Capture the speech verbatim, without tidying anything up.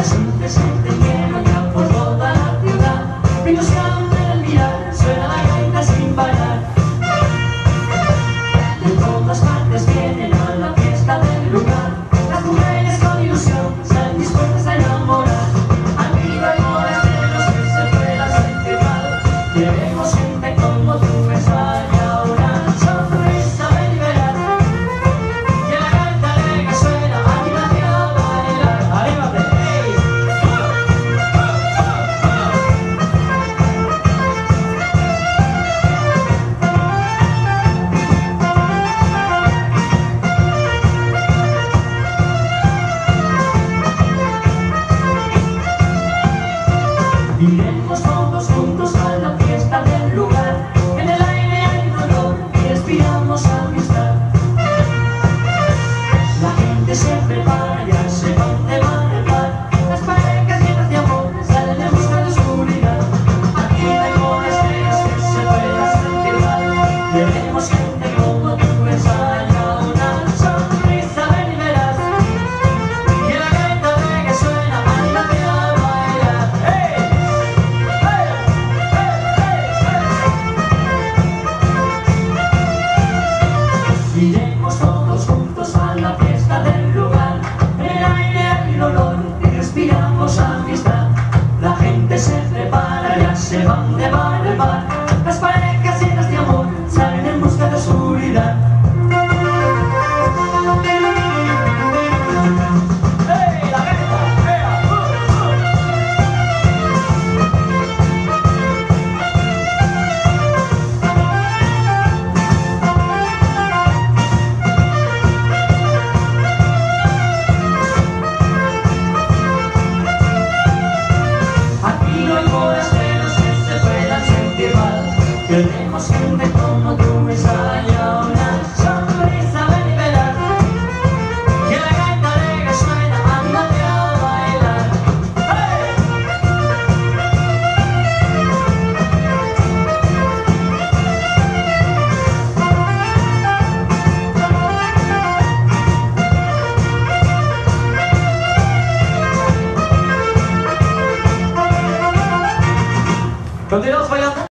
Las luces se encendieron ya por toda la ciudad. Vimos que al mirar suena la gaita sin parar. De todas partes vienen a la fiesta del lugar. Las mujeres con ilusión están dispuestas a enamorar. Arriba hay morasteros que se puedan sentir mal. Queremos gente como tú que vaya ahora. Sonrisa, ven y verás que la gaita alegre suena, anímate a bailar. ¡Anímate! ¡Hey! Iremos todos juntos a la fiesta del lugar. En el aire hay dolor y respiramos amistad. La gente se prepara, ya se van de par en par. Las parejas llenas de amor salen en busca de oscuridad. Aquí no hay monasteros que se puedan sentir mal. Queremos gente como tú que salga una sonrisa, ven y verás que la gaita alegre suena, anímate a bailar. ¡Hey! Iremos todos juntos a la fiesta del lugar. En el aire hay olor y respiramos amistad.